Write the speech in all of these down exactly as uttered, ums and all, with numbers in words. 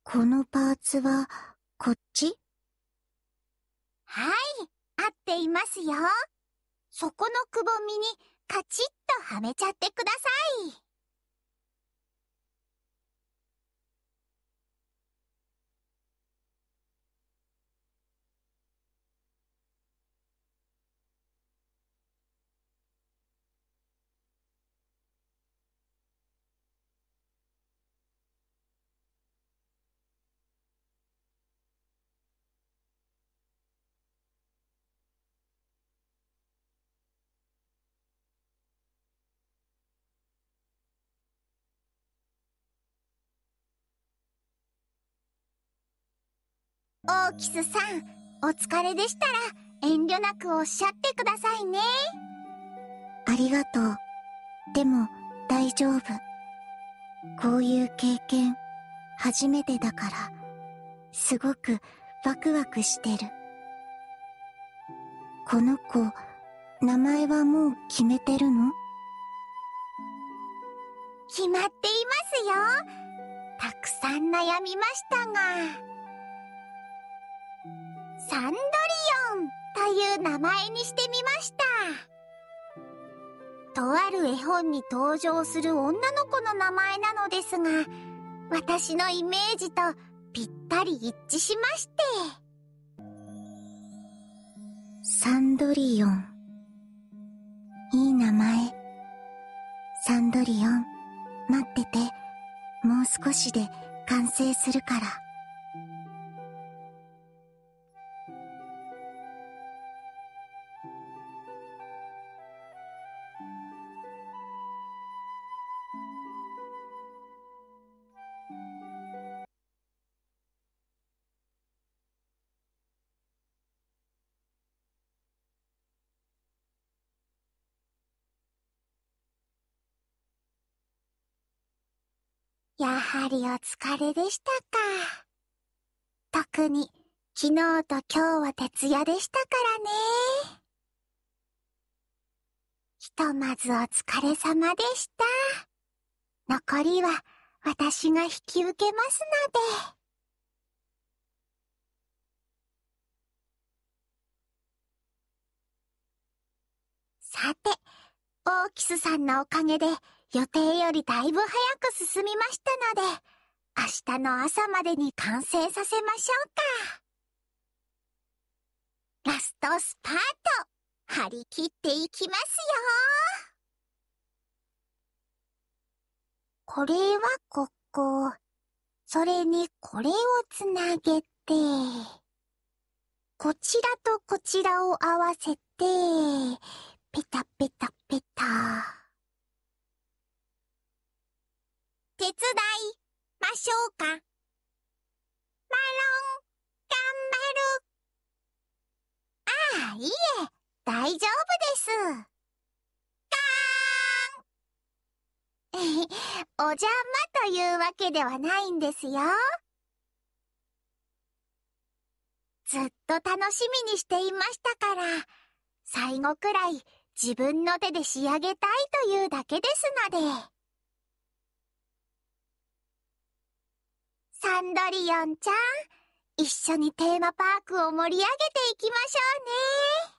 このパーツはこっち？ はい、合っていますよ。そこのくぼみにカチッとはめちゃってください。オーキスさん、お疲れでしたら遠慮なくおっしゃってくださいね。 ありがとう。でも大丈夫。こういう経験初めてだからすごくワクワクしてる。この子、名前はもう決めてるの？ 決まっていますよ。たくさん悩みましたが、サンドリオンという名前にしてみました。とある絵本に登場する女の子の名前なのですが、私のイメージとぴったり一致しまして。 サンドリオン。いい名前。サンドリオン、待ってて。もう少しで完成するから。 やはりお疲れでしたか。特に昨日と今日は徹夜でしたからね。ひとまずお疲れ様でした。残りは私が引き受けますので。さて、オーキスさんのおかげで予定よりだいぶ早く進みましたので、明日の朝までに完成させましょうか。ラストスパート、張り切っていきますよ。これはここ、それにこれをつなげて、こちらとこちらを合わせて、ペタペタペタ。手伝いましょうか。マロン、頑張る。ああ、いえ、大丈夫です。ガーンお邪魔というわけではないんですよ。ずっと楽しみにしていましたから、最後くらい自分の手で仕上げたいというだけですので。サンドリオンちゃん、一緒にテーマパークを盛り上げていきましょうね。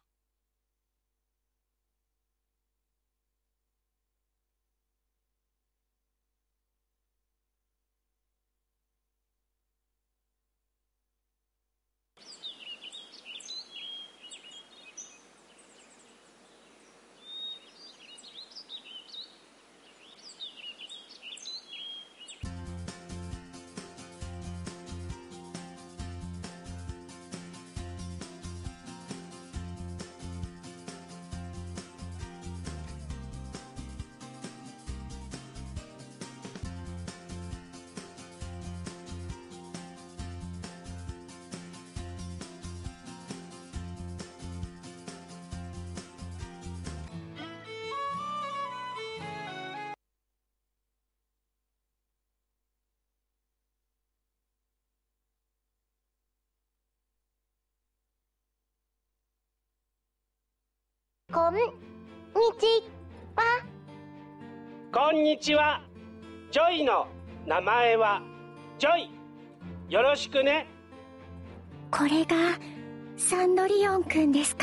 こんにちは。 こんにちは。ジョイの名前はジョイ。 よろしくね。 これがサンドリオンくんですか。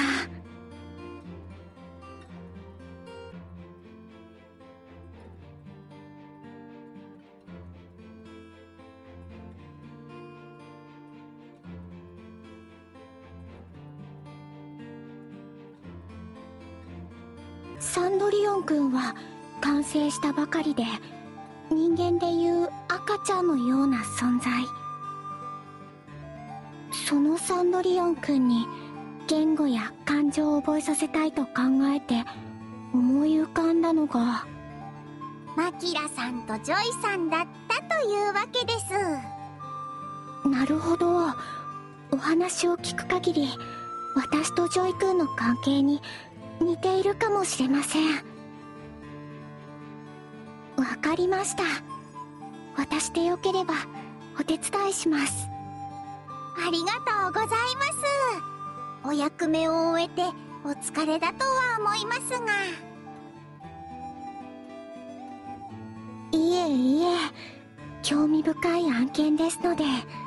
サンドリオンくんは完成したばかりで、人間でいう赤ちゃんのような存在。そのサンドリオンくんに言語や感情を覚えさせたいと考えて思い浮かんだのが、 マキラさんとジョイさんだったというわけです。 なるほど。お話を聞く限り、私とジョイくんの関係に似ているかもしれません。わかりました。私でよければお手伝いします。 ありがとうございます。お役目を終えてお疲れだとは思いますが。 いえいえ、興味深い案件ですので。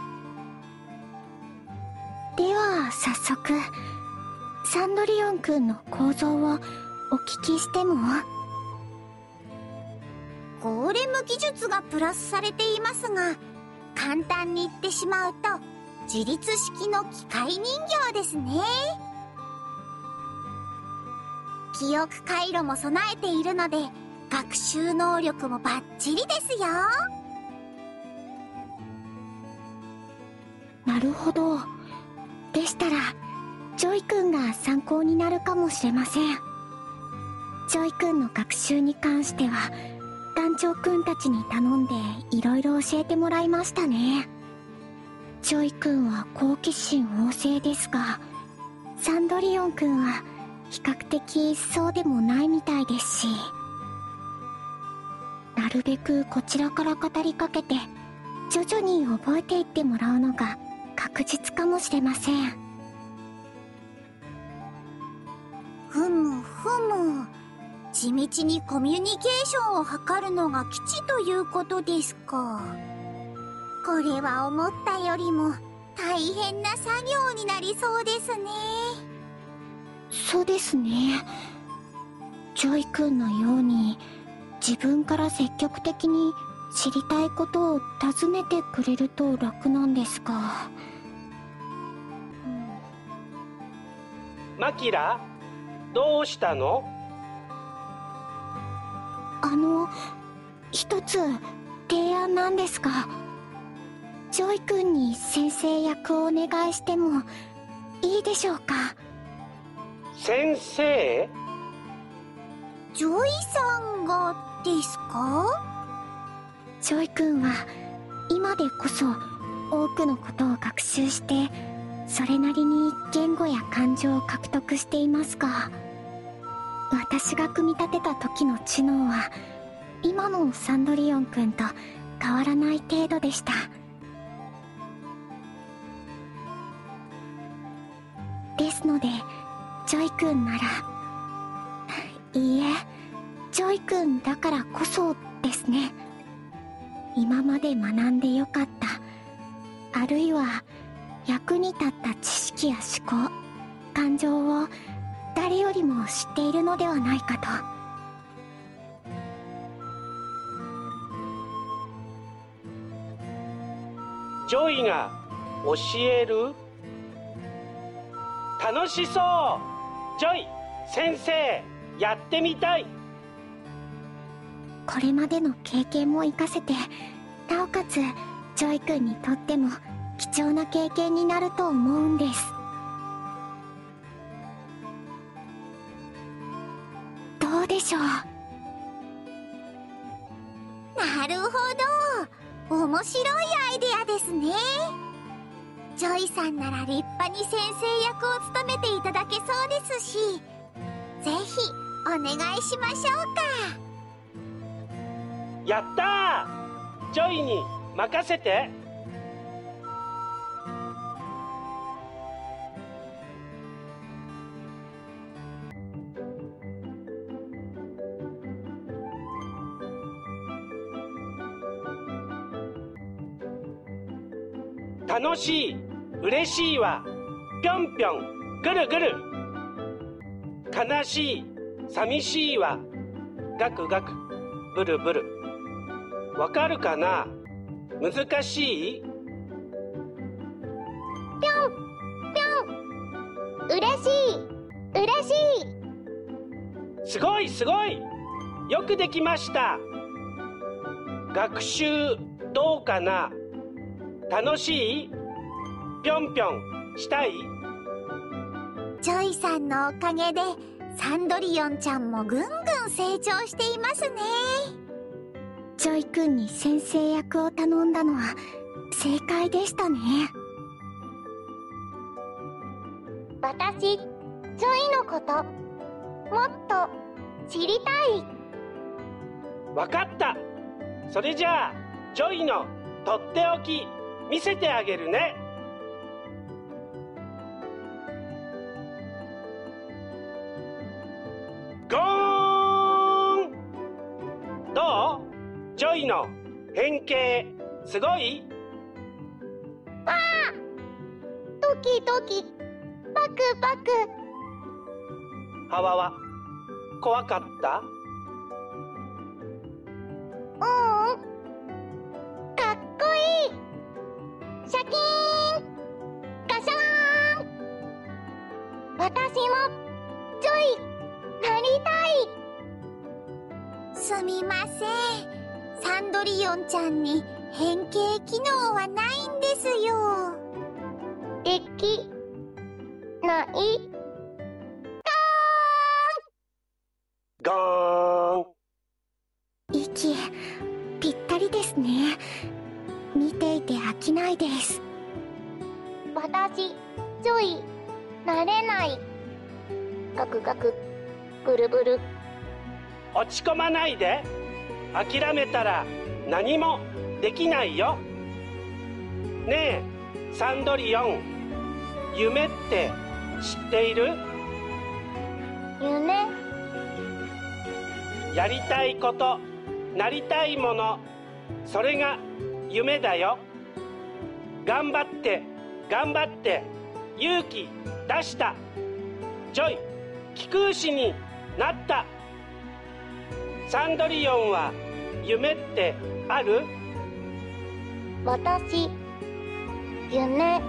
では早速、サンドリオンくんの構造をお聞きしても？ ゴーレム技術がプラスされていますが、簡単に言ってしまうと自立式の機械人形ですね。記憶回路も備えているので、学習能力もバッチリですよ。 なるほど。でしたらジョイくんが参考になるかもしれません。ジョイくんの学習に関しては団長くんたちに頼んでいろいろ教えてもらいましたね。ジョイくんは好奇心旺盛ですが、サンドリオンくんは比較的そうでもないみたいですし、なるべくこちらから語りかけて徐々に覚えていってもらうのが確実かもしれません。 ふむふむ、地道にコミュニケーションを図るのが基地ということですか。これは思ったよりも大変な作業になりそうですね。 そうですね。ジョイ君のように自分から積極的に知りたいことを尋ねてくれると楽なんですが、 うん、マキラ、どうしたの？ あの、一つ提案なんですが、ジョイ君に先生役をお願いしてもいいでしょうか？ 先生？ ジョイさんがですか？ ジョイ君は今でこそ多くのことを学習してそれなりに言語や感情を獲得していますが、私が組み立てた時の知能は今のサンドリオン君と変わらない程度でした。ですのでジョイ君なら、いいえ、ジョイ君だからこそですね。今まで学んでよかった、あるいは役に立った知識や思考、感情を誰よりも知っているのではないかと。 ジョイが教える？楽しそう。ジョイ先生、やってみたい。 これまでの経験も活かせて、なおかつジョイ君にとっても貴重な経験になると思うんです。どうでしょう？ なるほど、面白いアイデアですね。ジョイさんなら立派に先生役を務めていただけそうですし、ぜひお願いしましょうか。 やったー！ジョイに任せて。 楽しい、嬉しいはぴょんぴょんぐるぐる。悲しい、寂しいはガクガクブルブル。わかるかな？難しい？ ぴょんぴょん。嬉しい嬉しい。すごいすごい、よくできました。学習どうかな？楽しい？ぴょんぴょんしたい？ ジョイさんのおかげでサンドリオンちゃんもぐんぐん成長していますね。 ジョイ君に先生役を頼んだのは正解でしたね。 私、ジョイのこともっと知りたい。 わかった。それじゃあジョイのとっておき見せてあげるね。ゴーン。どう？ジョイの変形すごい？ わあ！ドキドキバクバク。 ハワは怖かった？ ううん、かっこいい。シャキーンガシャーン。私もジョイなりたい。すみません、サンドリオンちゃんに変形機能はないんですよ。できない。 ゴーン。 息ぴったりですね。見ていて飽きないです。 私、ジョイなれない。ガクガクブルブル。 落ち込まないで。諦めたら何もできないよ。ねえサンドリオン、夢って知っている？ 夢？ やりたいこと、なりたいもの、それが夢だよ。頑張って頑張って勇気出した。ジョイ貴公子になった。サンドリオンは夢ってある？ 私、夢。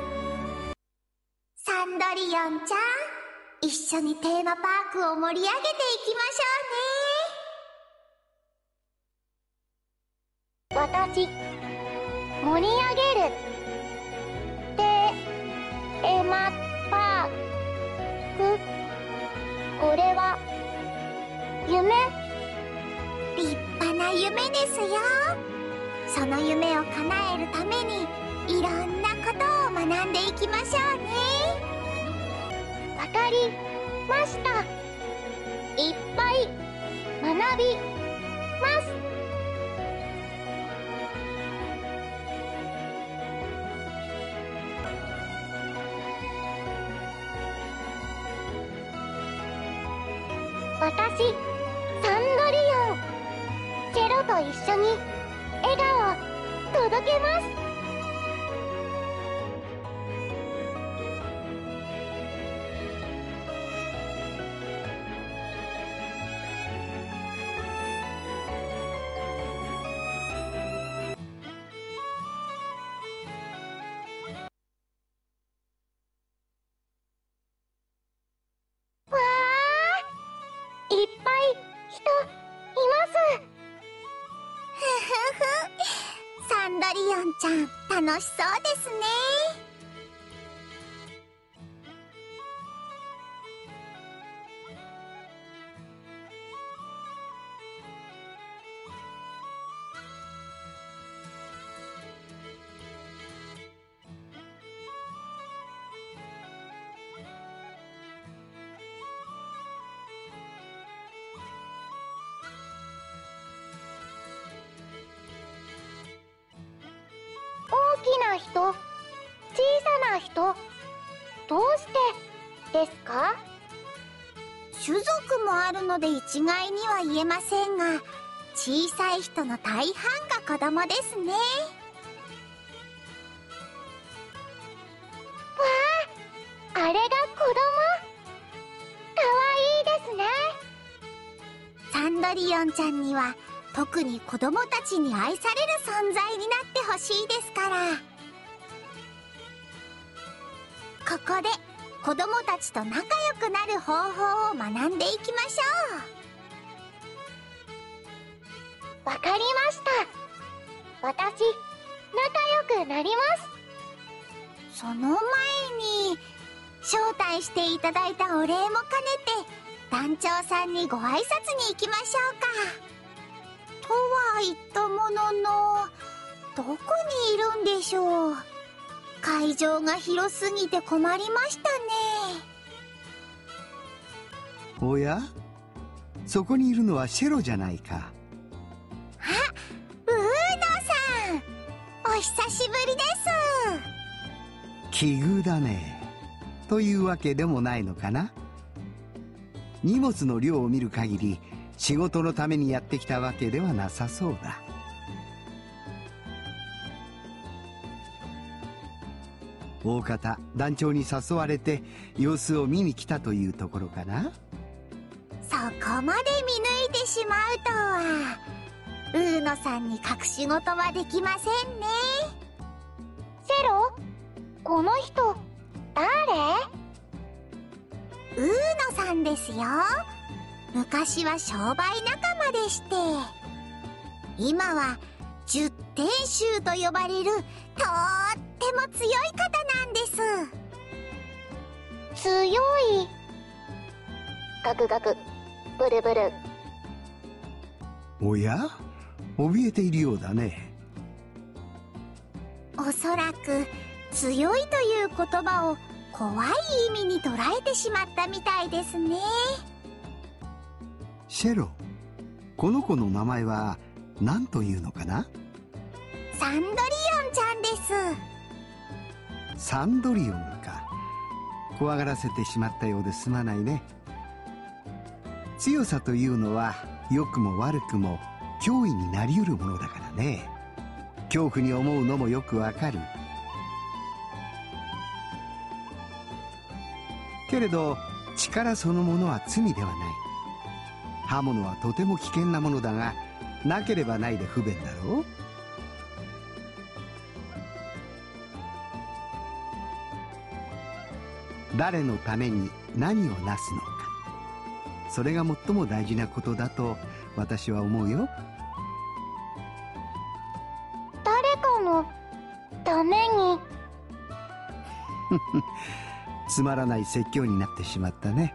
サンドリオンちゃん、一緒にテーマパークを盛り上げていきましょうね。私、盛り上げる。テーマパーク。これは夢。立派な夢ですよ。その夢を叶えるためにいろんなことを学んでいきましょうね。わかりました。いっぱい学びます。私、サンドリオン、チェロと一緒に笑顔届けます。わー、いっぱい人います。ふふふ、サンドリオンちゃん楽しそうですね。大きな人、小さな人、どうしてですか？種族もあるので一概には言えませんが、小さい人の大半が子供ですね。 あれが子供。かわいいですね。サンドリオンちゃんには特に子供たちに愛される存在になってほしいですから。ここで子供たちと仲良くなる方法を学んでいきましょう。わかりました。私、仲良くなります。その前に招待していただいたお礼も兼ねて団長さんにご挨拶に行きましょうか。とは言ったものの、どこにいるんでしょう。会場が広すぎて困りましたね。 おや、そこにいるのはシェロじゃないか。 あ、ウーノさん、お久しぶりです。 奇遇だね。というわけでもないのかな。荷物の量を見る限り仕事のためにやってきたわけではなさそうだ。大方団長に誘われて様子を見に来たというところかな。 そこまで見抜いてしまうとは。ウーノさんに隠し事はできませんね。セロ、この人誰？ウーノさんですよ。昔は商売仲間でして、今は十天衆と呼ばれるとっても強い方なんです。強い？ガクガク、ブルブル。 おや、怯えているようだね。 おそらく強いという言葉を怖い意味に捉えてしまったみたいですね。 シェロ、この子の名前は何というのかな。 サンドリオンちゃんです。 サンドリオンか。怖がらせてしまったようですまないね。強さというのは良くも悪くも脅威になりうるものだからね。恐怖に思うのもよくわかる。けれど力そのものは罪ではない。刃物はとても危険なものだが、なければないで不便だろう。誰のために何をなすのか、それが最も大事なことだと私は思うよ。 誰かのために。 つまらない説教になってしまったね。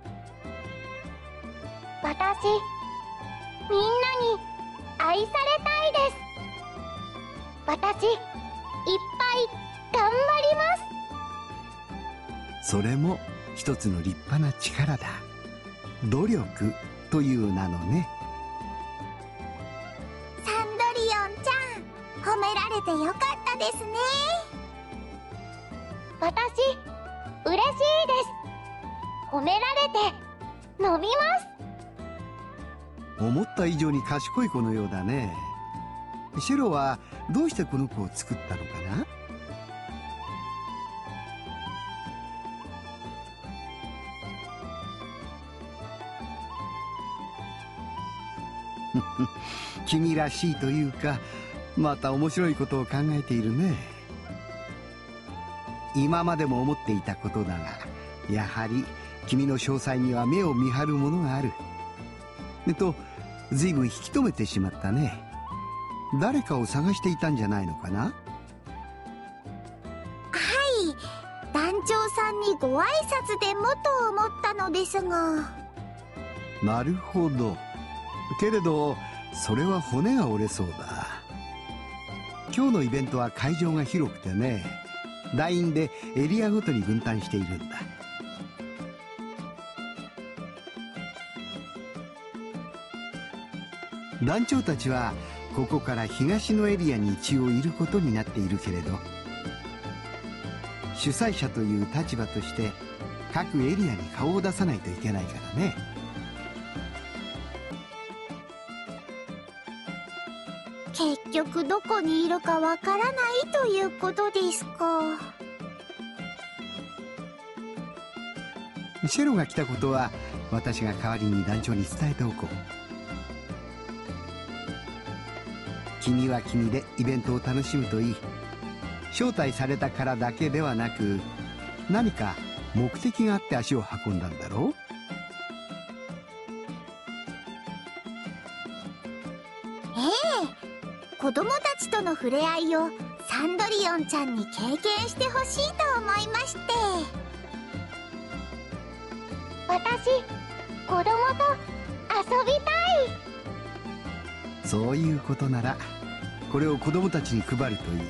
私、みんなに愛されたいです。私、いっぱい頑張ります。 それも一つの立派な力だ。努力という名のね。 サンドリオンちゃん、褒められてよかったですね。私、嬉しいです。褒められて伸びます。 思った以上に賢い子のようだね。シェロはどうしてこの子を作ったのかな。君らしいというか、また面白いことを考えているね。今までも思っていたことだが、やはり君の詳細には目を見張るものがある。えっとずいぶん引き止めてしまったね。誰かを探していたんじゃないのかな。 はい、団長さんにご挨拶でもと思ったのですが。 なるほど。けれどそれは骨が折れそうだ。今日のイベントは会場が広くてね、団員でエリアごとに分担しているんだ。団長たちはここから東のエリアに一応いることになっているけれど、主催者という立場として各エリアに顔を出さないといけないからね。 結局どこにいるかわからないということですか。 シェロが来たことは私が代わりに団長に伝えておこう。君は君でイベントを楽しむといい。招待されたからだけではなく、何か目的があって足を運んだんだろう。 ええ、子供たちとの触れ合いをサンドリオンちゃんに経験してほしいと思いまして。私、子供と遊びたい。 そういうことならこれを子供たちに配るといい。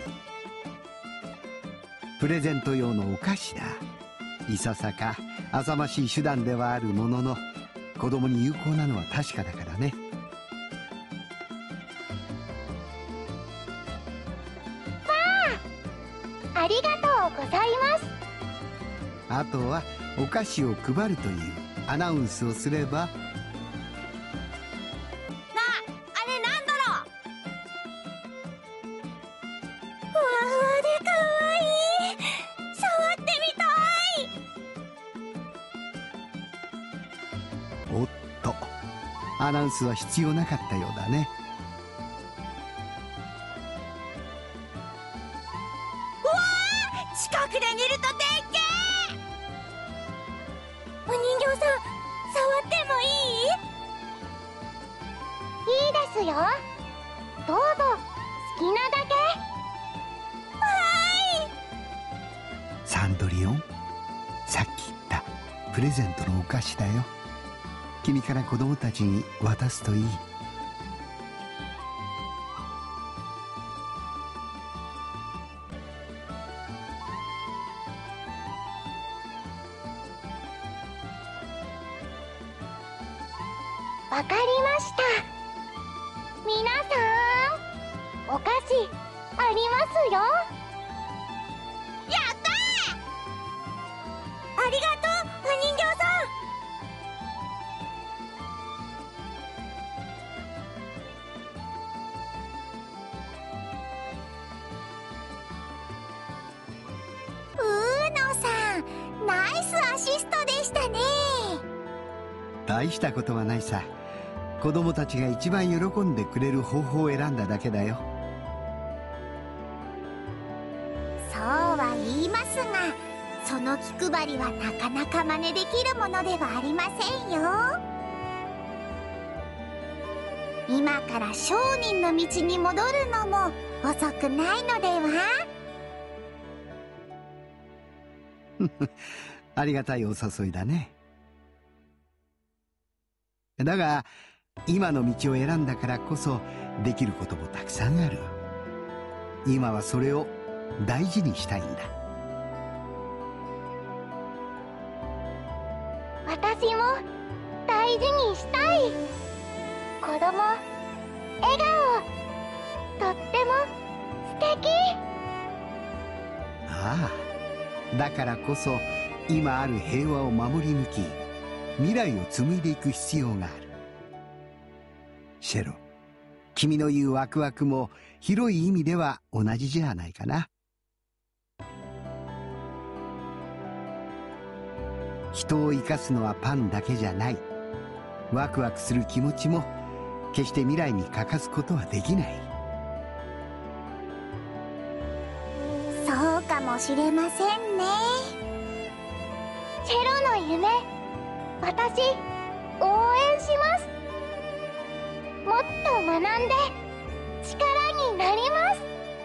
プレゼント用のお菓子だ。いささか浅ましい手段ではあるものの、子供に有効なのは確かだからね。 ありがとうございます。 あとはお菓子を配るというアナウンスをすれば。なあ、 あれなんだろう。ふわふわでかわいい。触ってみたい。 おっと、アナウンスは必要なかったようだね。 近くで見るとでっけえ。お人形さん、触ってもいい？いいですよ。どうぞ、好きなだけ。わーい。 サンドリオン、さっき言ったプレゼントのお菓子だよ。君から子供たちに渡すといい。 わかりました。皆さん、お菓子ありますよ。やったー。ありがとう、お人形さん。うーのさん、ナイスアシストでしたね。 大したことはないさ。子供たちが一番喜んでくれる方法を選んだだけだよ。 そうは言いますが、その気配りはなかなか真似できるものではありませんよ。今から商人の道に戻るのも遅くないのでは？ ありがたいお誘いだね。だが今の道を選んだからこそできることもたくさんある。今はそれを大事にしたいんだ。 私も大事にしたい。子供、笑顔、とっても素敵。 ああ、だからこそ今ある平和を守り抜き、未来を紡いでいく必要がある。シェロ、君の言うワクワクも広い意味では同じじゃないかな。人を生かすのはパンだけじゃない。ワクワクする気持ちも決して未来に欠かすことはできない。 そうかもしれませんね。チェロの夢、私応援します。もっと学んで力になります。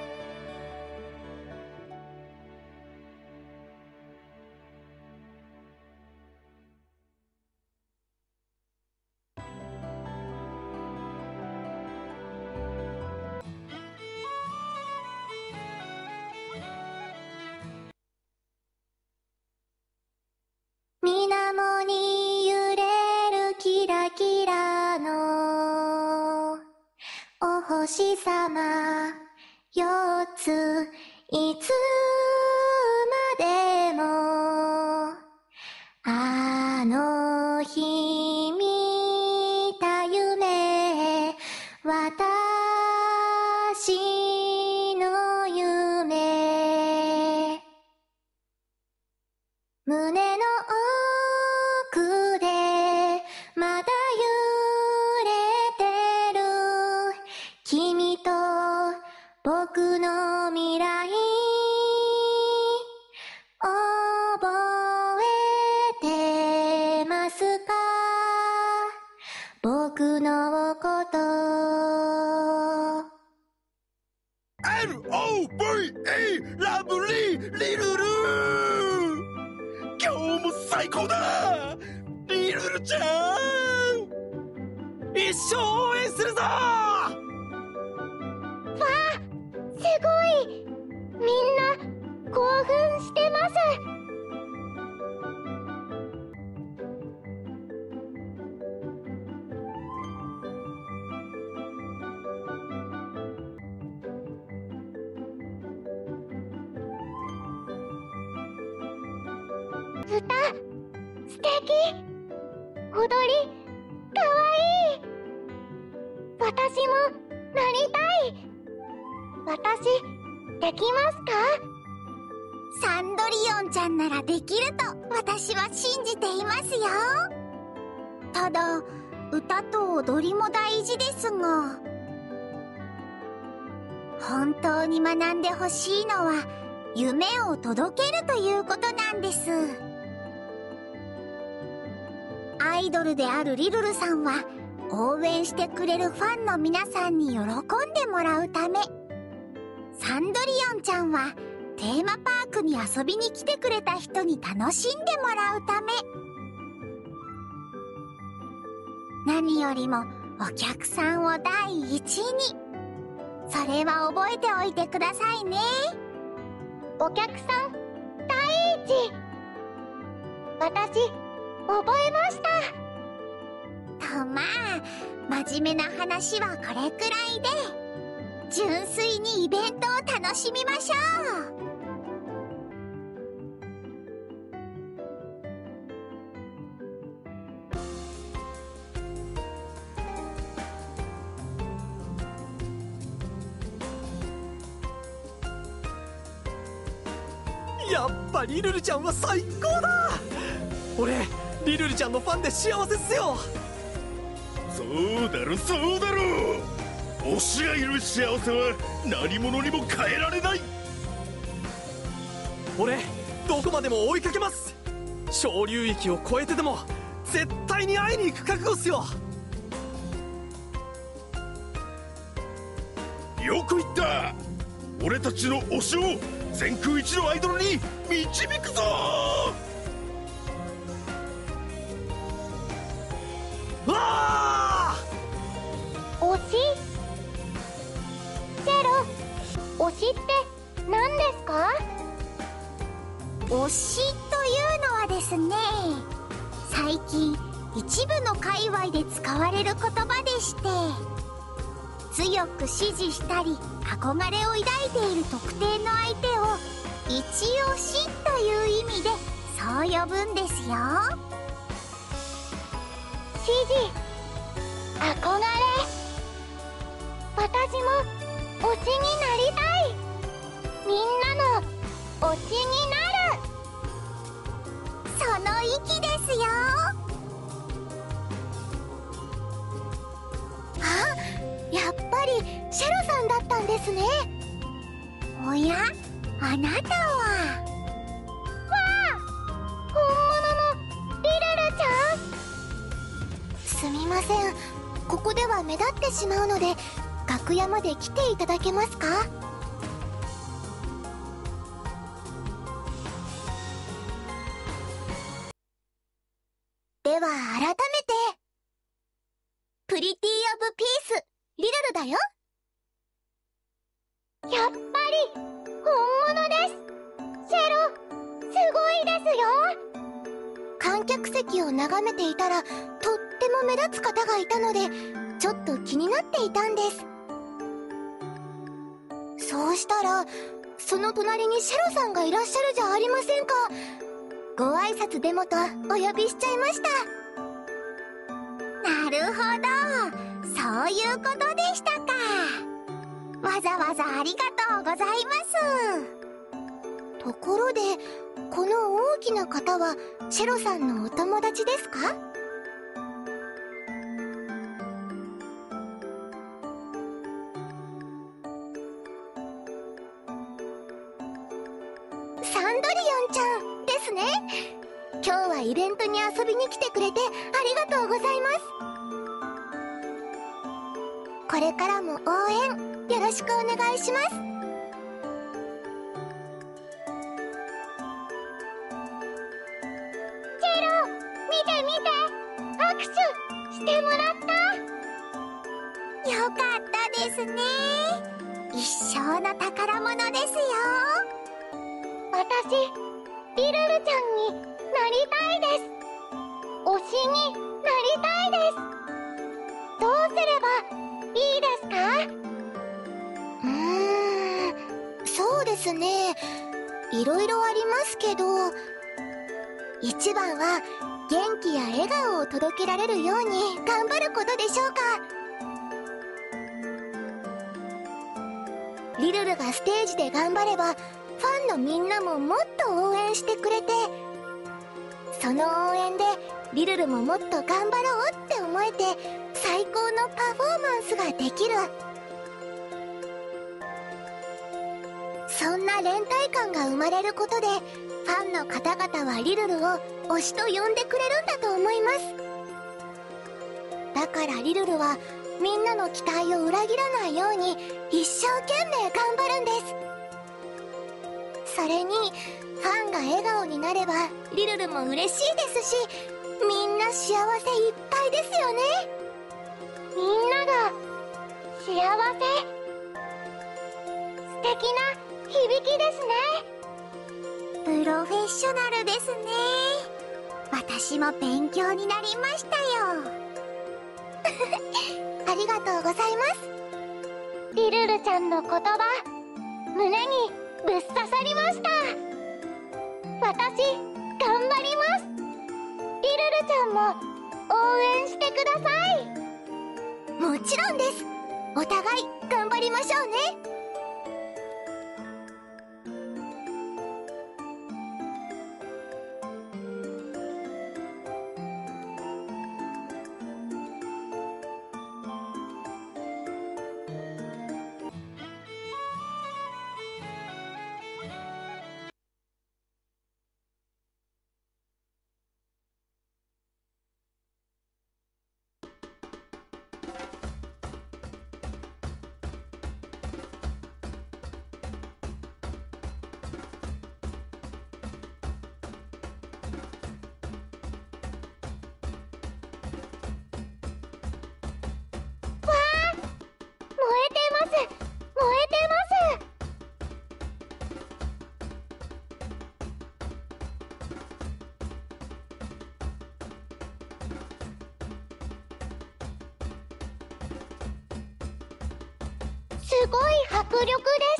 水面に揺れるキラキラのお星様四つ、いつまでもあの日見た夢、私の夢、胸の僕のことエルオーブイイー ラブリーリルル今日も最高だリルルちゃん一生応援するぞ。わあ、すごい。みんな興奮してます。歌、素敵。踊り、かわいい。私もなりたい。私、できますか？ サンドリオンちゃんならできると私は信じていますよ。ただ、歌と踊りも大事ですが、本当に学んでほしいのは夢を届けるということなんです。アイドルであるリルルさんは応援してくれるファンの皆さんに喜んでもらうため、サンドリオンちゃんはテーマパークに遊びに来てくれた人に楽しんでもらうため、何よりもお客さんを第一に、それは覚えておいてくださいね。 お客さん第一。私覚えました。 と、まあ真面目な話はこれくらいで、純粋にイベントを楽しみましょう。 やっぱリルルちゃんは最高だ。俺リルルちゃんのファンで幸せっすよ。そうだろそうだろ、推しがいる幸せは何者にも変えられない。俺どこまでも追いかけます。小流域を越えてでも絶対に会いに行く覚悟っすよ。よく言った。俺たちの推しを全空一のアイドルに導くぞ。わあ！ 推し？チェロ、推しって何ですか？ 推しというのはですね、最近一部の界隈で使われる言葉でして、強く支持したり憧れを抱いている特定の相手を一推しという意味でそう呼ぶんですよ。 支持、憧れ、私も推しになりたい。みんなの推しになる。 その意気ですよ。 あ、やっぱりシェロさんだったんですね。 おや、あなたは。 わあ、本物のリルルちゃん。すみません、ここでは目立ってしまうので楽屋まで来ていただけますか？では改めて、プリティ・オブ・ピース、リルルだよ。やっぱり本物です。シェロ、すごいですよ。観客席を眺めていたらとっても目立つ方がいたのでちょっと気になっていたんです。そうしたらその隣にシェロさんがいらっしゃるじゃありませんか。ご挨拶でもとお呼びしちゃいました。 なるほど、そういうことでしたか。わざわざありがとうございます。 ところでこの大きな方はシェロさんのお友達ですか？サンドリオンちゃんですね。今日はイベントに遊びに来てくれてありがとうございます。 これからも応援よろしくお願いします。チェロ、見て見て、握手してもらった。よかったですね。一生の宝物ですよ。私、リルルちゃんになりたいです。推しになりたいです。どうすればいいですか？うーん、そうですね。いろいろありますけど、一番は元気や笑顔を届けられるように頑張ることでしょうか。リルルがステージで頑張れば、ファンのみんなももっと応援してくれて、その応援でリルルももっと頑張ろうって思えて、最高のパフォーマンスができる。そんな連帯感が生まれることで、ファンの方々はリルルを推しと呼んでくれるんだと思います。だからリルルはみんなの期待を裏切らないように一生懸命頑張るんです。それにファンが笑顔になればリルルも嬉しいですし、みんな幸せいっぱいですよね。みんなが幸せ、素敵な響きですね。プロフェッショナルですね。私も勉強になりましたよ。ありがとうございます。リルルちゃんの言葉、胸にぶっ刺さりました。私、頑張ります。リルルちゃんも応援してください。もちろんです。お互い頑張りましょうね。すごい迫力です。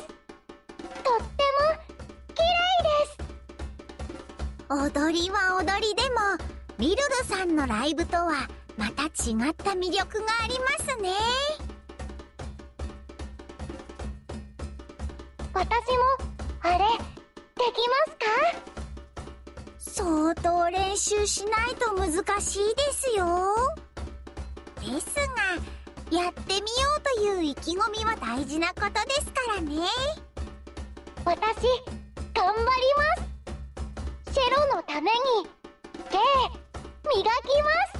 とっても綺麗です。踊りは踊りでもリルルさんのライブとはまた違った魅力がありますね。私もあれできますか？相当練習しないと難しいですよ。ですがやってみようという意気込みは大事なことですからね。私、頑張ります。シェロのために、芸、磨きます。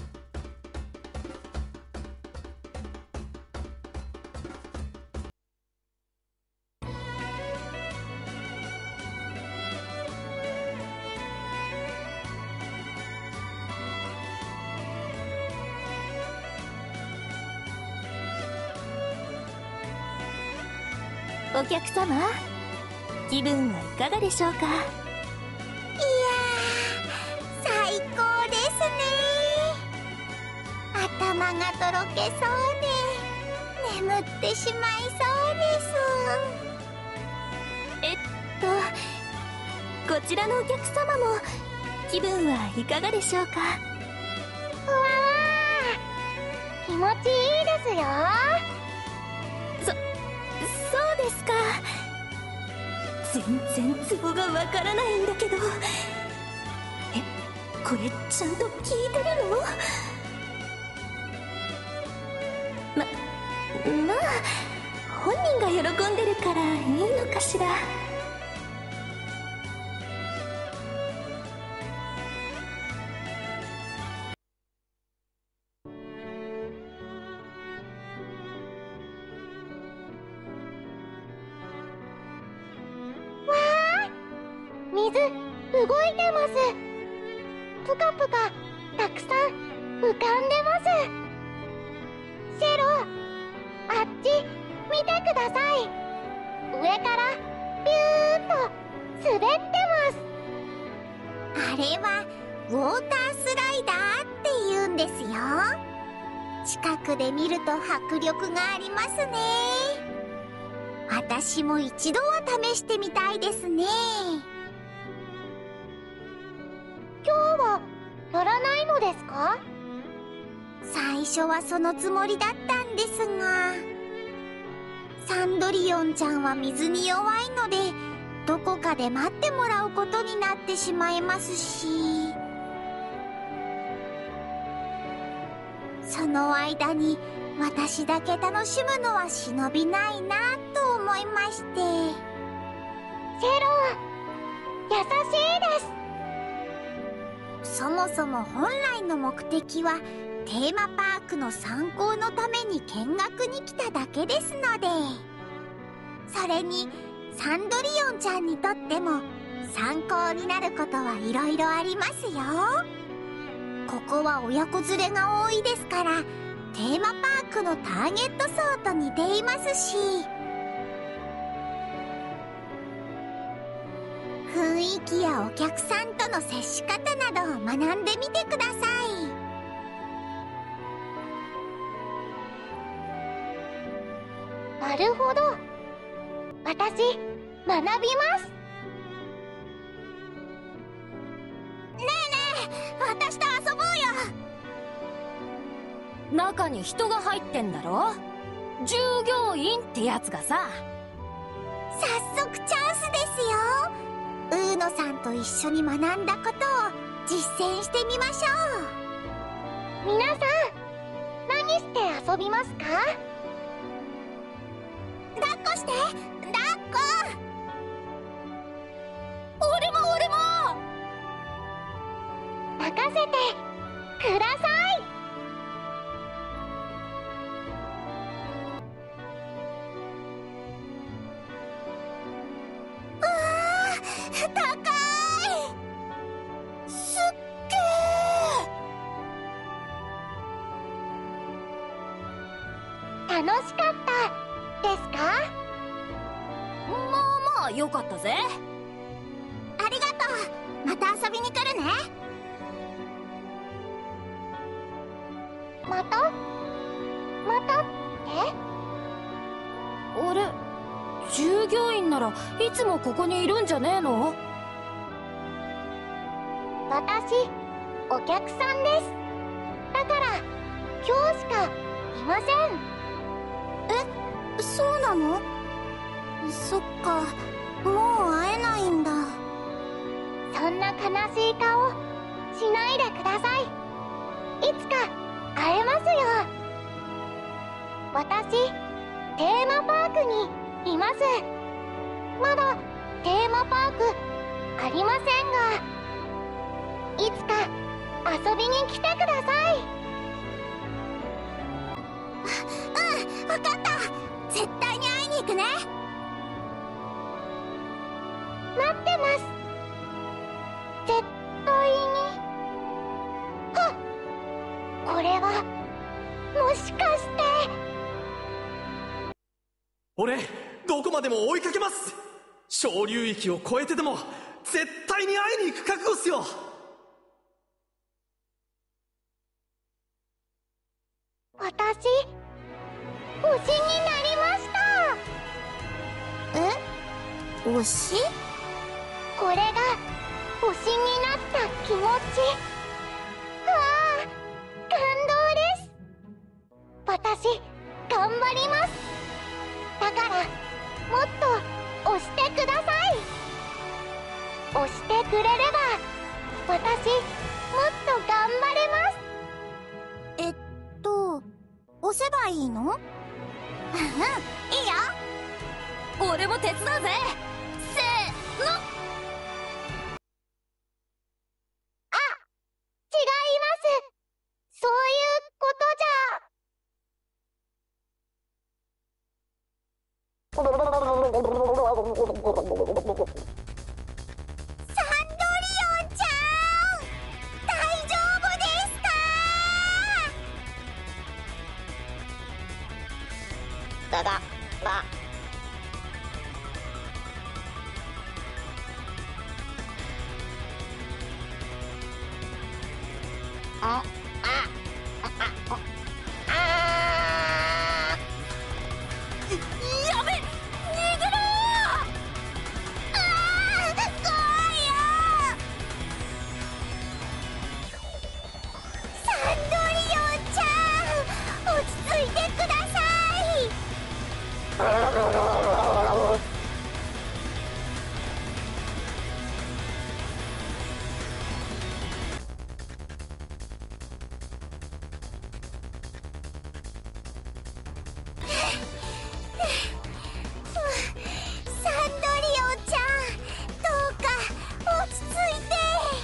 お客様、気分はいかがでしょうか？いやー、最高ですね。頭がとろけそうで眠ってしまいそうです。 えっとこちらのお客様も気分はいかがでしょうか？ うわー、気持ちいいですよ。 そうですか。全然ツボがわからないんだけど。え、これちゃんと聞いてるの？ま、まあ本人が喜んでるからいいのかしら。 水動いてます。ぷかぷかたくさん浮かんでます。シェロ、あっち見てください。上からビューッと滑ってます。あれはウォータースライダーって言うんですよ。近くで見ると迫力がありますね。私も一度は試してみたいですね。今日はやらないのですか？最初はそのつもりだったんですが、サンドリオンちゃんは水に弱いので、どこかで待ってもらうことになってしまいますし、その間に私だけ楽しむのは忍びないなと思いまして。シェロ、優しいです。そもそも本来の目的はテーマパークの参考のために見学に来ただけですので、それにサンドリオンちゃんにとっても参考になることはいろいろありますよ。ここは親子連れが多いですから、テーマパークのターゲット層と似ていますし、雰囲気やお客さんとの接し方などを学んでみてください。なるほど。私、学びます。ねえねえ、私と遊ぼうよ。 中に人が入ってんだろ。従業員ってやつがさ。 早速チャンスですよ。ウーノさんと一緒に学んだことを実践してみましょう。皆さん、何して遊びますか？抱っこして、抱っこ。 俺も俺も任せてください。うわー、高い。すっげー。楽しかったですか？ まあまあよかったぜ。 ありがとう。また遊びに来るね。また？またって？ あれ、従業員ならいつもここにいるんじゃねえの？ 私、お客さんです。だから今日しかいません。え、そうなの？そっか、もう会えないんだ。そんな悲しい顔しないでください。いつか会えますよ。私、テーマパークにいます。まだテーマパークありませんが、いつか遊びに来てください。うん、わかった。絶対に会いに行くね。待ってます。絶対に。はっ、これはもしかして。 俺、どこまでも追いかけます。小流域を越えてでも絶対に会いに行く覚悟っすよ。 私、推しになりました。え？推し？これが推しになった気持ち。わあ、感動です。私、頑張ります。だからもっと押してください。押してくれれば私もっと頑張れます。えっと押せばいいの？うん、いいよ。 俺も手伝うぜ。せーの。 あ、違います。そういうことじゃ。さガガバ。あ、あ、あ、あ、あ、やべ、逃げろー。あー、怖いよー。サンドリオンちゃん、落ち着いてください。サンドリオンちゃん、どうか落ち着いて。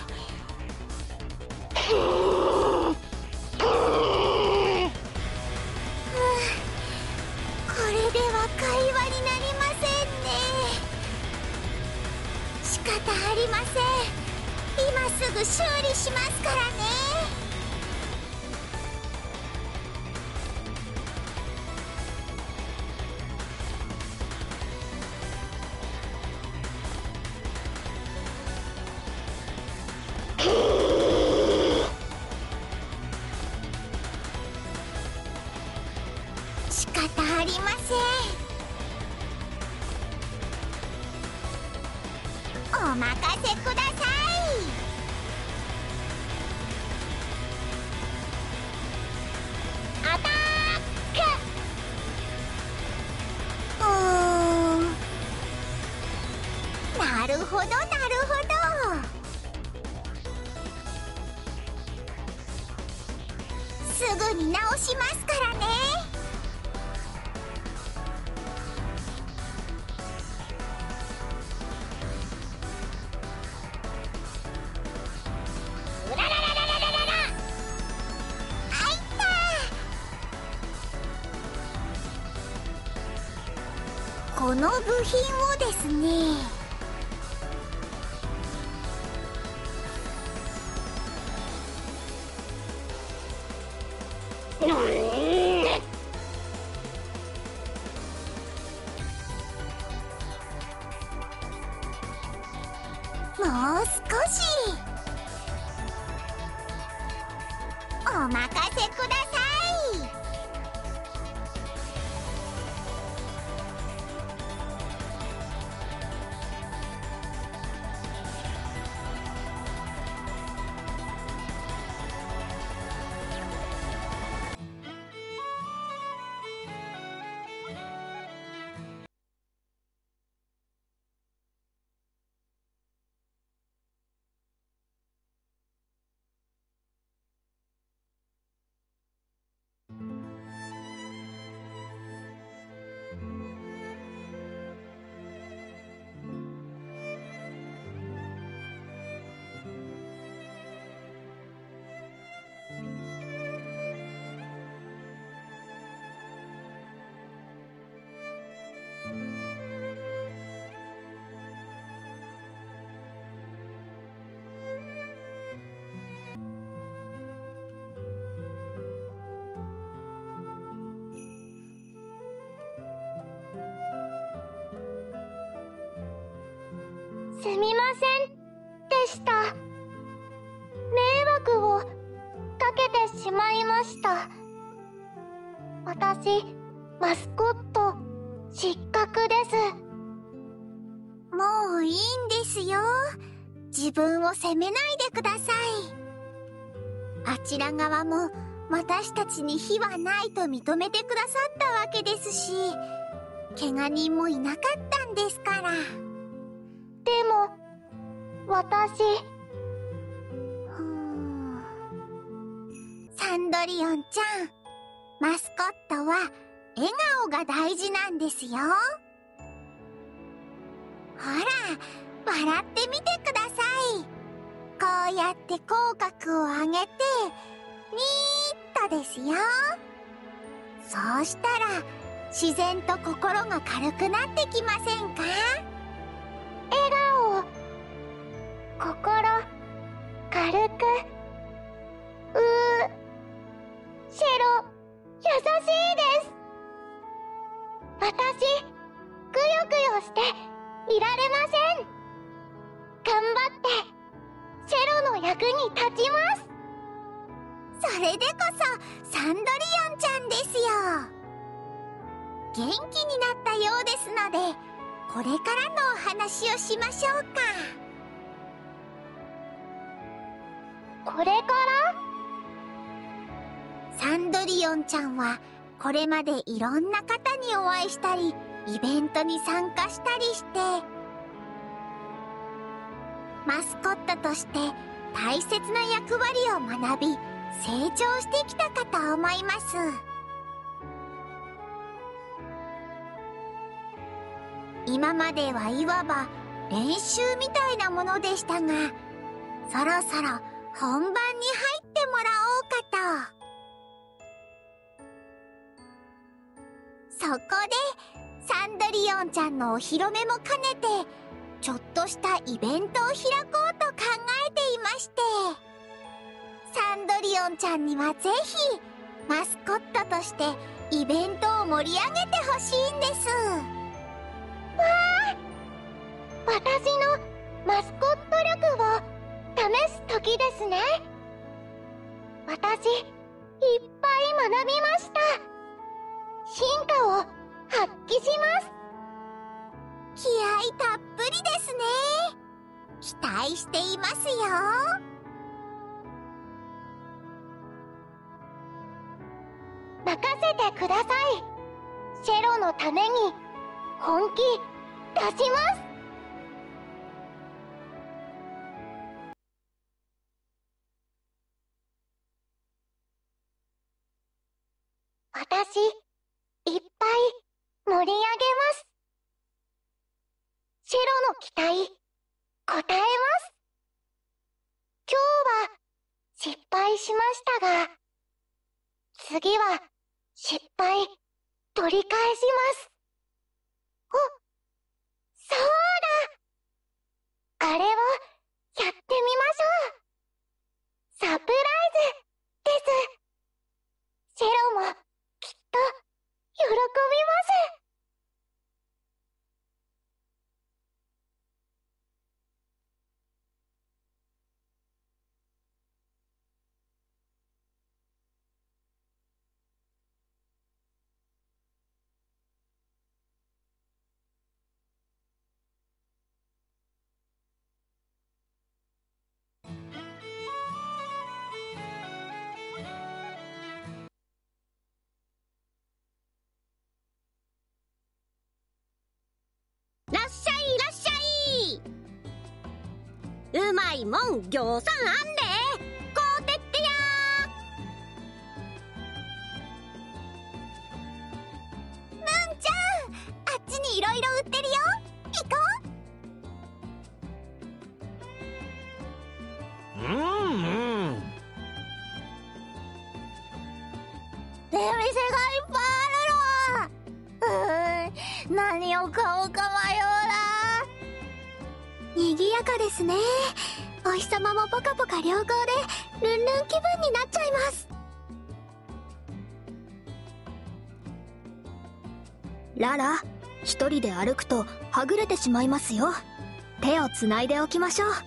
これでは会話になりませんね。仕方ありません。今すぐ修理しますからね。仕方ありません。お任せください。アタック。うーん、なるほどなるほど。すぐに直しますからね。うらららららららら。あいったー。この部品をですね、もう少しお任せください。すみませんでした。迷惑をかけてしまいました。私、マスコット失格です。もういいんですよ。自分を責めないでください。あちら側も私たちに非はないと認めてくださったわけですし、怪我人もいなかったんですから。でも私、ふーん、サンドリオンちゃん、マスコットは笑顔が大事なんですよ。ほら、笑ってみてください。こうやって口角を上げてニーッとですよ。そうしたら自然と心が軽くなってきませんか？笑顔、心軽く、うー、シェロ、優しいです。 くよくよしていられません。頑張ってチェロの役に立ちます。 それでこそサンドリオンちゃんですよ。元気になったようですので、これからのお話をしましょうか。 これから？ サンドリオンちゃんはこれまでいろんな方にお会いしたり、イベントに参加したりして、マスコットとして大切な役割を学び、成長してきたかと思います。今まではいわば練習みたいなものでしたが、そろそろ本番に入ってもらおうかと。そこでサンドリオンちゃんのお披露目も兼ねて、ちょっとしたイベントを開こうと考えていまして、サンドリオンちゃんにはぜひマスコットとしてイベントを盛り上げてほしいんです。 わあ、私のマスコット力を試す時ですね。私いっぱい学びました。進化を発揮します。 気合たっぷりですね。期待していますよ。 任せてください。チェロのために本気出します。私いっぱい盛り上げます。チェロの期待応えます。今日は失敗しましたが、次は失敗取り返します。お、そうだ、あれをやってみましょう。サプライズです。チェロもきっと喜びます。 らっしゃいらっしゃい。うまいもんぎょうさんあんでこうてってやムンちゃん、あっちにいろいろ売ってるよ。行こうんうん。 出店がいっぱいあるの。うーん、何を買おうか迷うな。 う。賑やかですね。お日様もポカポカ良好でルンルン気分になっちゃいます。 ララ、一人で歩くとはぐれてしまいますよ。手をつないでおきましょう。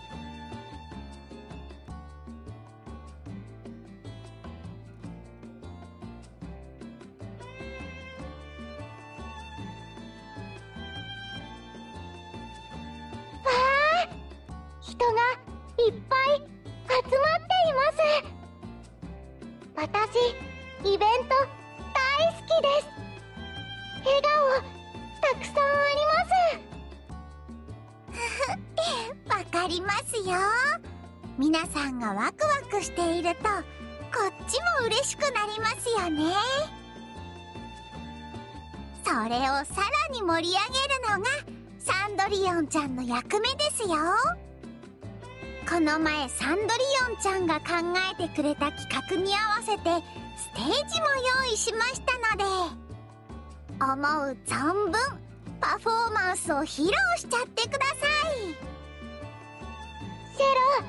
人がいっぱい集まっています。私イベント大好きです。笑顔たくさんあります。わかりますよ。皆さんがワクワクしていると、こっちも嬉しくなりますよね。それをさらに盛り上げるのがサンドリオンちゃんの役目ですよ。この前サンドリオンちゃんが考えてくれた企画に合わせてステージも用意しましたので、思う存分パフォーマンスを披露しちゃってください。 シェロ、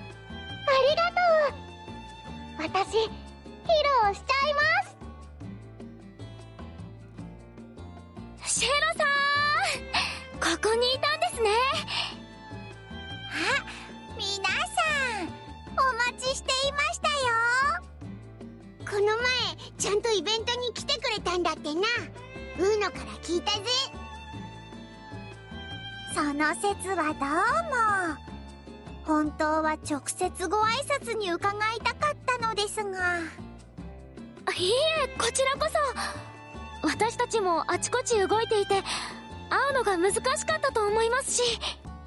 ありがとう。私披露しちゃいます。 シェロさん、ここにいたんですね。 あ、皆さんお待ちしていましたよ。この前ちゃんとイベントに来てくれたんだってな。ウーノから聞いたぜ。その説はどうも。本当は直接ご挨拶に伺いたかったのですが。 いいえ、こちらこそ。私たちもあちこち動いていて会うのが難しかったと思いますし。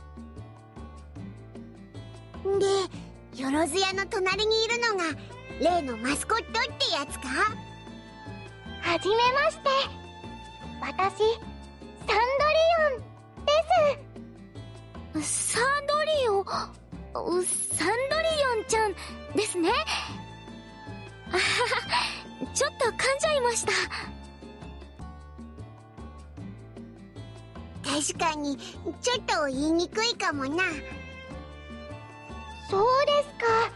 で、よろずやの隣にいるのが例のマスコットってやつか？はじめまして。私、サンドリオンです。 サンドリオン、サンドリオンちゃんですね。あはは、ちょっと噛んじゃいました。 確かにちょっと言いにくいかもな。そうですか。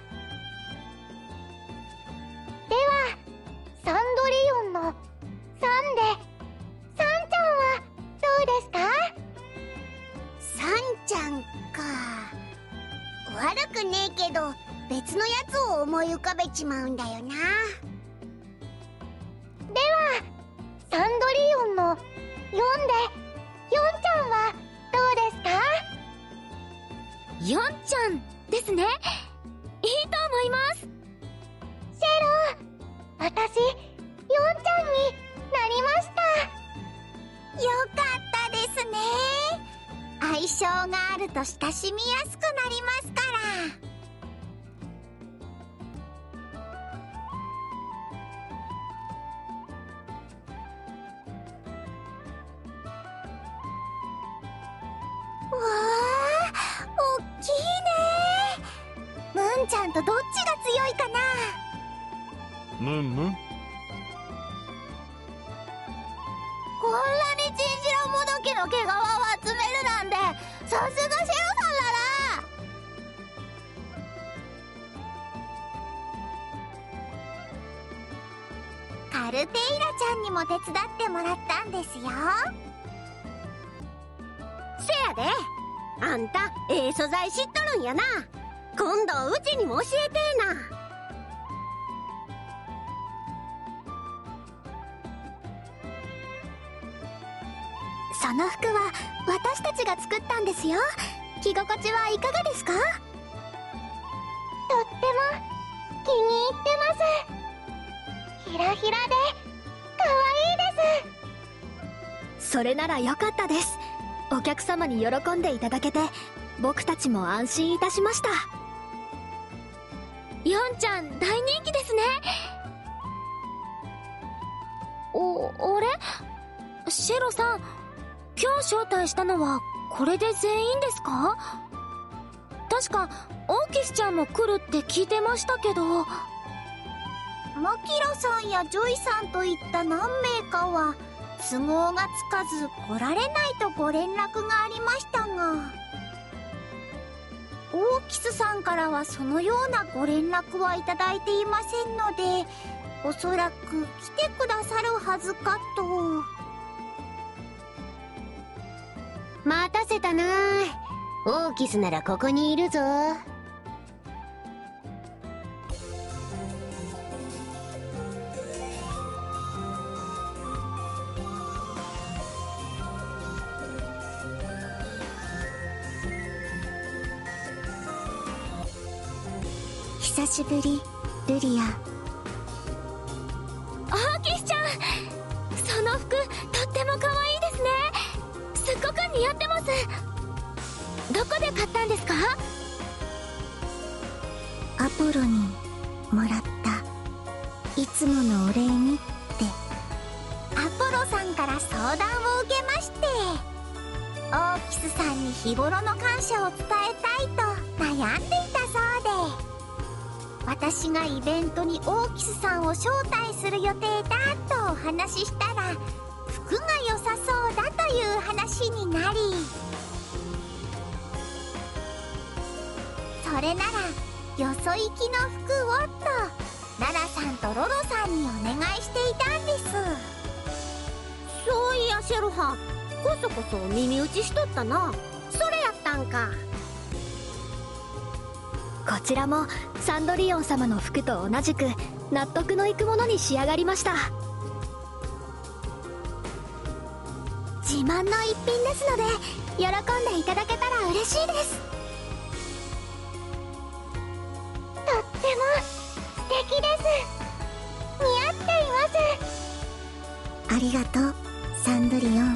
ではサンドリオンのサンでサンちゃんはどうですか？サンちゃんか。悪くねえけど別のやつを思い浮かべちまうんだよな。ではサンドリオンのよんでヨンちゃんはどうですか？ ヨンちゃんですね。いいと思います。 シェロ、私ヨンちゃんになりました。よかったですね。相性があると親しみやすくなりますから。わあ、おっきいね。ムンちゃんとどっちが強いかな？ ムンムン。 こんなにチンシロもどきの毛皮を集めるなんて、さすがシェロさんだな。カルテイラちゃんにも手伝ってもらったんですよ。せやで、あんたええ素材知っとるんやな。今度うちにも教えてえな。その服は私たちが作ったんですよ。着心地はいかがですか？とっても気に入ってます。ひらひらでかわいいです。 それならよかったです。お客様に喜んでいただけて僕たちも安心いたしました。ヨンちゃん大人気ですね。お、あれ？シェロさん、今日招待したのはこれで全員ですか？確かオーキスちゃんも来るって聞いてましたけど。 マキラさんやジョイさんといった何名かは都合がつかず来られないとご連絡がありましたが、オーキスさんからはそのようなご連絡はいただいていませんので、おそらく来てくださるはずかと。待たせたな。オーキスならここにいるぞ。久しぶり、ルリア。 オーキスちゃん、その服とっても可愛いですね。すっごく似合ってます。どこで買ったんですか？ アポロにもらった。いつものお礼にって。 アポロさんから相談を受けまして、オーキスさんに日頃の感謝を伝えたいと悩んでいたそうで、私がイベントにオーキスさんを招待する予定だとお話ししたら、服が良さそうだという話になり、それならよそ行きの服をとララさんとロロさんにお願いしていたんです。そういやあシェロハン、こそこそ耳打ちしとったな。それやったんか。 こちらもサンドリオン様の服と同じく納得のいくものに仕上がりました。 自慢の一品ですので喜んでいただけたら嬉しいです。とっても素敵です。似合っています。 ありがとうサンドリオン。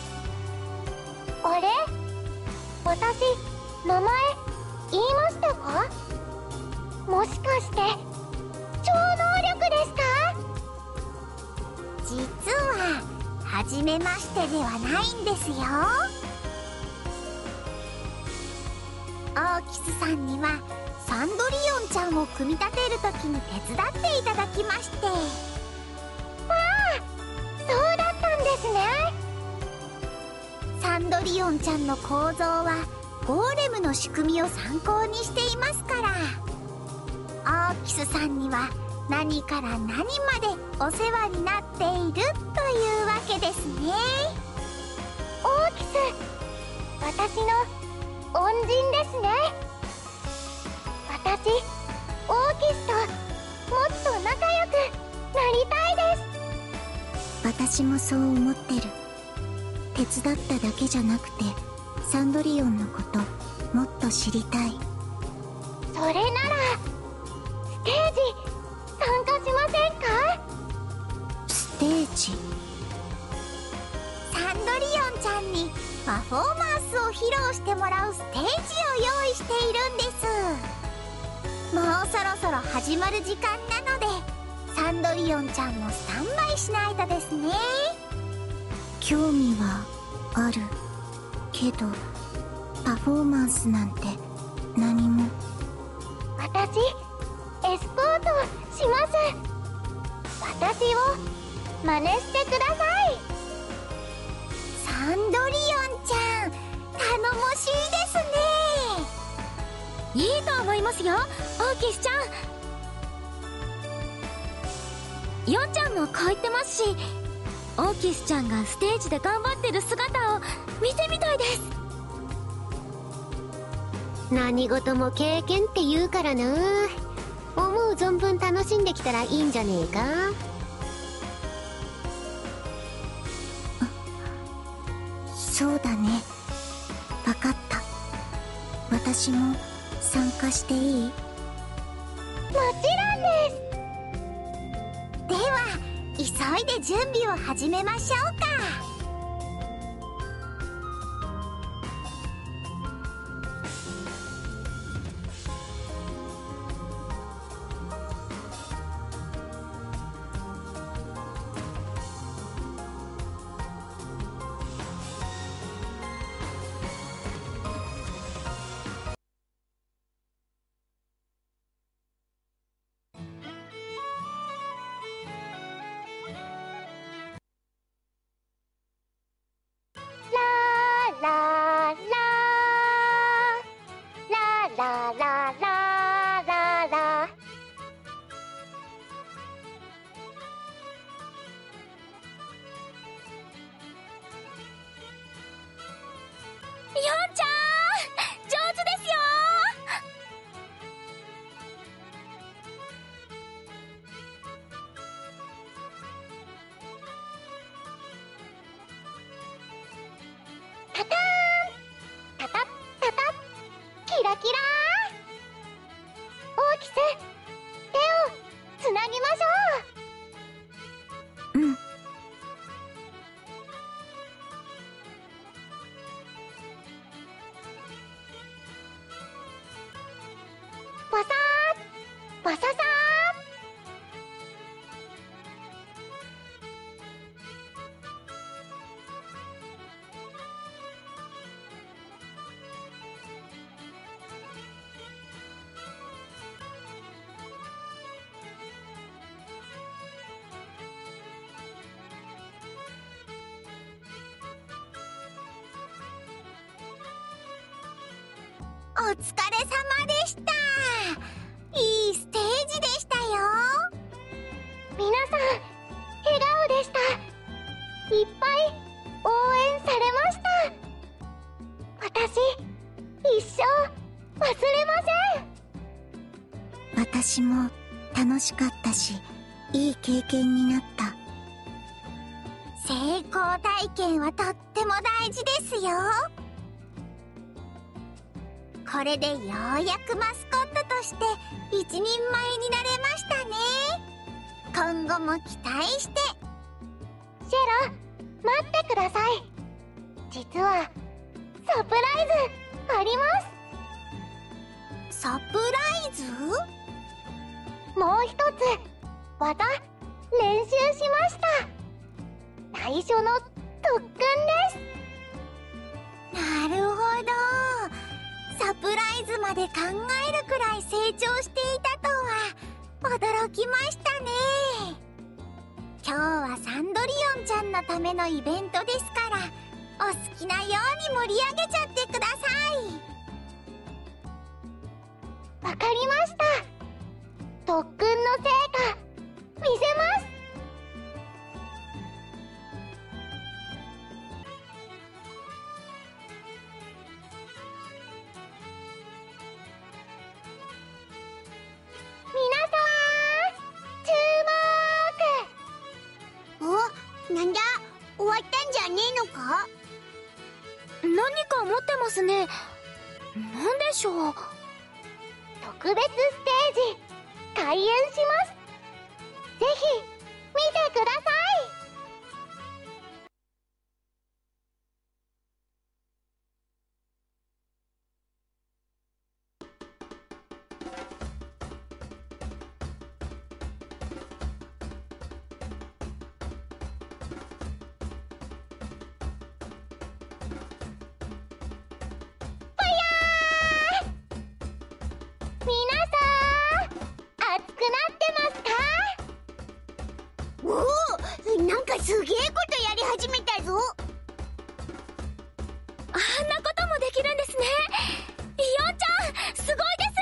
あれ、私名前言いましたか？もしかして超能力ですか？実は初めましてではないんですよ。オーキスさんにはサンドリオンちゃんを組み立てるときに手伝っていただきまして。ああ、そうだったんですね。サンドリオンちゃんの構造はゴーレムの仕組みを参考にしていますから、オーキスさんには何から何までお世話になっているというわけですね。オーキス、私の恩人ですね。私、オーキスともっと仲良くなりたいです。 私もそう思ってる。手伝っただけじゃなくてサンドリオンのこともっと知りたい。 それならステージ参加しませんか？ ステージ？ サンドリオンちゃんにパフォーマンスを披露してもらうステージを用意しているんです。もうそろそろ始まる時間なのでサンドリオンちゃんもスタンバイしないとですね。 興味はあるけどパフォーマンスなんて何も。 私エスコートします。私を真似してください。サンドリオンちゃん頼もしいですね。 いいと思いますよ、オーキスちゃん。ヨンちゃんもこう言ってますし、オーキスちゃんがステージで頑張ってる姿を見てみたいです。 何事も経験って言うからな。思う存分楽しんできたらいいんじゃねえか。 そうだね、分かった。私も参加していい？ もちろんです。では急いで準備を始めましょうか。キラキラー。オーキス、手をつなぎましょう。 うん。 バサーバササー。お疲れ様でした。いいステージでしたよ。皆さん笑顔でした。いっぱい応援されました。私一生忘れません。 私も楽しかったし、いい経験になった。 成功体験はとっても大事ですよ。これでようやくマスコットとして一人前になれましたね。今後も期待して。シェロ、待ってください。実はサプライズあります。サプライズ？もう一つ技練習しました。最初の特訓です。なるほど、サプライズまで考えるくらい成長していたとは驚きましたね。今日はサンドリオンちゃんのためのイベントですから、お好きなように盛り上げちゃってください。わかりました。特訓の成果見せます。皆さん注目。お、なんだ、終わったんじゃねえのか？ 何か持ってますね。何でしょう。 特別ステージ開演します。ぜひ見てください。皆さん、熱くなってますか？おお、なんかすげえことやり始めたぞ。 あんなこともできるんですね。リオンちゃん、すごい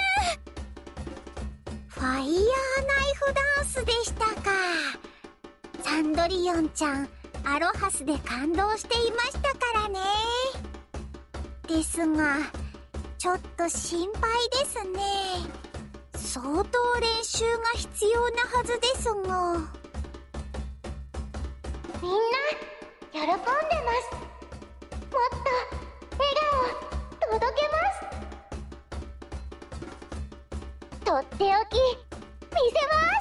です。 ファイヤーナイフダンスでしたか。サンドリオンちゃん、アロハスで感動していましたからね。ですが、ちょっと心配ですね。相当練習が必要なはずですが。みんな喜んでます。もっと笑顔届けます。とっておき見せます。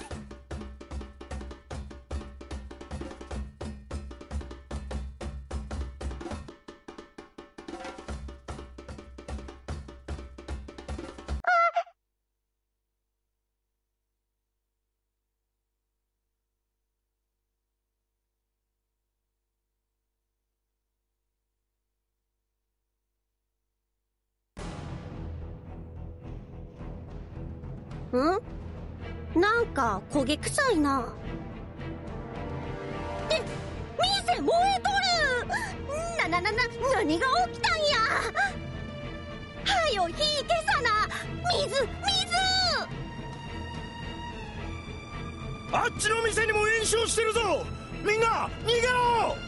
ん？なんか焦げ臭いな。え、店燃えとる！なななな、何が起きたんや！はよ火消さな！水、水！ あっちの店にも延焼してるぞ！みんな逃げろ！